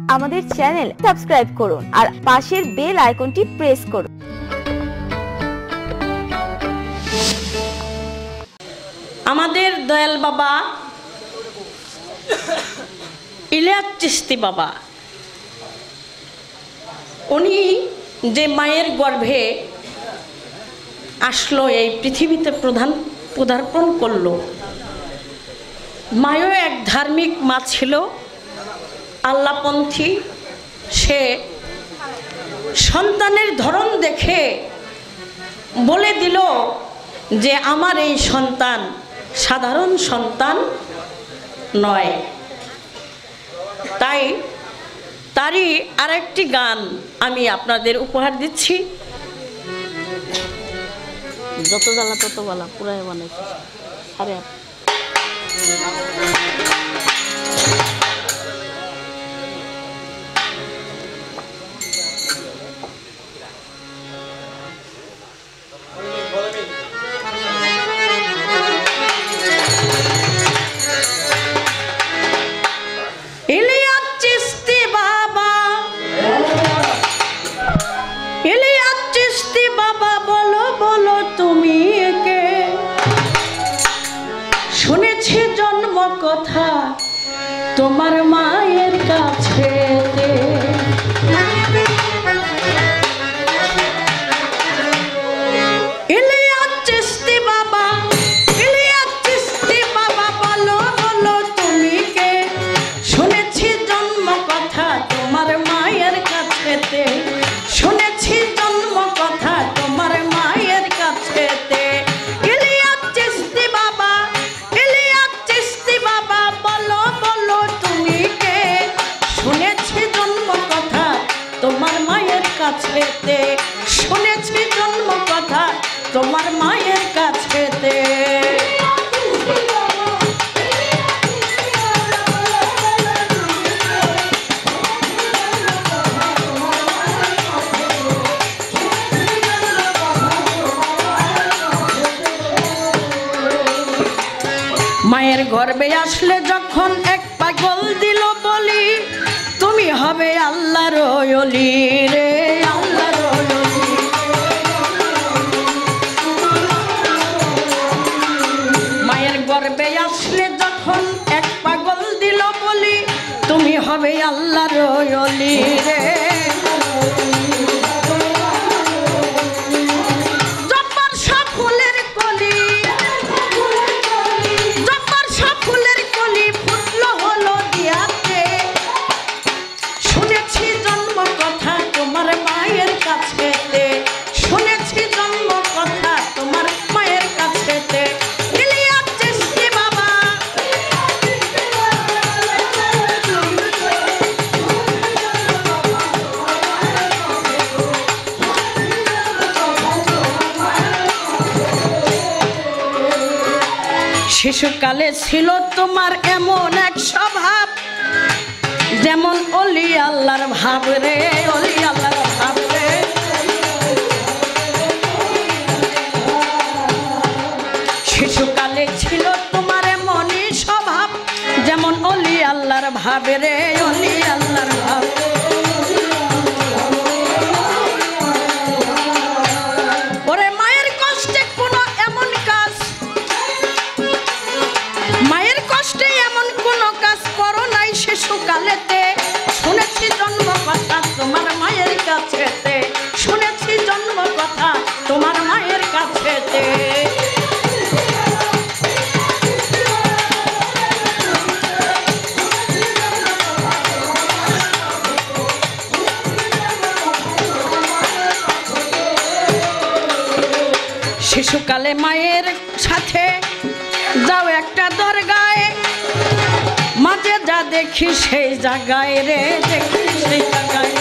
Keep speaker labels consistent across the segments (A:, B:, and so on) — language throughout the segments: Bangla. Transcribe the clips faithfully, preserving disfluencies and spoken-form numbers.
A: আমাদের চ্যানেল সাবস্ক্রাইব করুন আর পাশের বেল আইকনটি প্রেস করুন।
B: আমাদের দয়াল বাবা ইলিয়াস চিশতি বাবা, উনি যে মায়ের গর্ভে আসলো, এই পৃথিবীতে প্রধান পদার্পণ করলো, মায়ও এক ধার্মিক মা ছিল, আল্লাহপন্থী। সে সন্তানের ধরন দেখে বলে দিল যে আমার এই সন্তান সাধারণ সন্তান নয়। তাই তারই আরেকটি গান আমি আপনাদের উপহার দিচ্ছি। যত জ্বালা তত বলা পুরাই বানাইছি সাড়ে আট। ইলিয়াস চিশতি বাবা, ইলিয়াস চিশতি বাবা, বলো বলো তুমি কে? শুনেছি জন্ম কথা তোমার মায়ের কাছে। ইলিয়াস চিশতি বাবা, ইলিয়াস চিশতি বাবা, বলো বলো তুমি কে? শুনেছি জন্ম কথা তোমার মায়ের কাছেতে, শুনেছি জন্ম কথা তোমার মায়ের কাছেতে। ইলিয়াস চিশতি বাবা, ইলিয়াস চিশতি বাবা, বলো বলো তুমি কে? শুনেছি জন্ম কথা তোমার মায়ের কাছেতে, শুনেছি জন্ম কথা তোমার মায়ের কাছেতে। মায়ের গর্ভে আসলে যখন এক পাগল দিল বলি, তুমি হবে আল্লাহর ওলি রে, আল্লাহর ওলি। মায়ের গর্ভে আসলে যখন এক পাগল দিল বলি, তুমি হবে আল্লাহর ওলি রে। শিশুকালে ছিল তোমার এমন এক স্বভাব, যেমন অলি আল্লাহর ভাব রে, অলি আল্লাহর ভাব রে। শিশুকালে ছিল তোমার এমনই স্বভাব, যেমন অলি আল্লাহর ভাব রে, অলি আল্লাহর ভাব। ওরে মায়ের কষ্টে কোনো এমন কাজ, মায়ের কষ্টে এমন কোন কাজ করো নাই শিশুকালেতে। শুনেছি জন্ম কথা তোমার মায়ের কাছেতে, শুনেছি জন্ম কথা তোমার মায়ের কাছেতে। শিশুকালে মায়ের সাথে যাও একটা দরগায়, মাঝে যা দেখি সেই জায়গায় রে, দেখি সেই জায়গায়।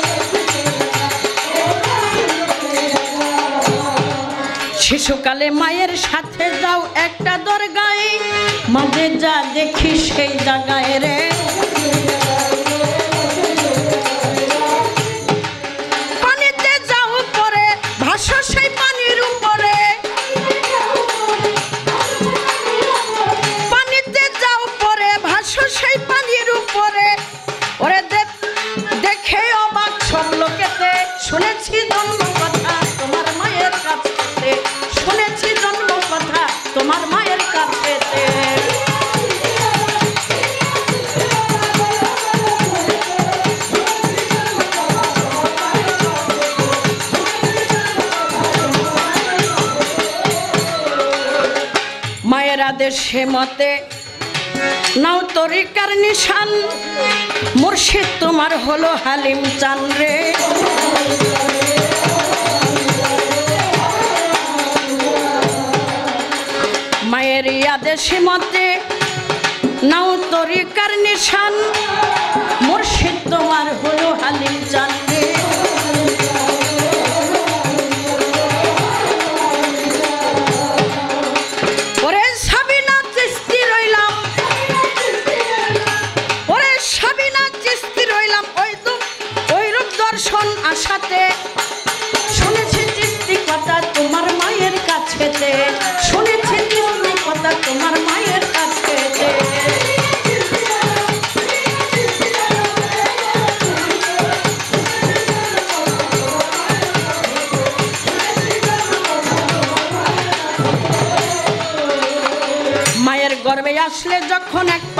B: শিশুকালে মায়ের সাথে যাও একটা দরগায়, মাঝে যা দেখি সেই জায়গায় রে। পানিতে যাও পরে ভাসো সেই পানির উপরে, পানিতে যাও পরে ভাসো সেই পানির উপরে। ওরে দেব শুনেছি জন্ম কথা তোমার মায়ের কাছেতে শুনেছি জন্ম কথা তোমার মায়ের কাছেতে মায়ের আদেশে মতে নাও তরিকার নিশান মুর্শিদ তোমার হলো হালিম চান রে মায়ের আদেশে মতে নাও তরিকার নিশান মুর্শিদ তোমার হলো হালিম চান রে আশাতে শুনেছি চিস্তি কথা তোমার মায়ের কাছেতে শুনেছি চিস্তি কথা তোমার মায়ের কাছেতে মায়ের গর্ভে আসলে যখন এক